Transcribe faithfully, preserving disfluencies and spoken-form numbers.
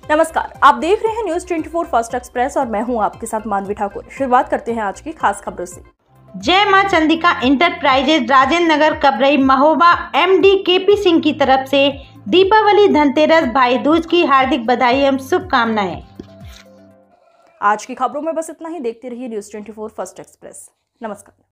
नमस्कार, आप देख रहे हैं न्यूज चौबीस फर्स्ट एक्सप्रेस और मैं हूं आपके साथ मानवी ठाकुर। शुरुआत करते हैं आज की खास खबरों से। Jai Maa Chandika Enterprises Rajendra Nagar Kabrai Mahoba MD KP Singh की तरफ से दीपावली, धनतेरस, भाई दूज की हार्दिक बधाई एवं शुभकामनाएं। आज की खबरों में बस इतना ही। देखते रहिए न्यूज चौबीस फर्स्ट एक्सप्रेस। नमस्कार।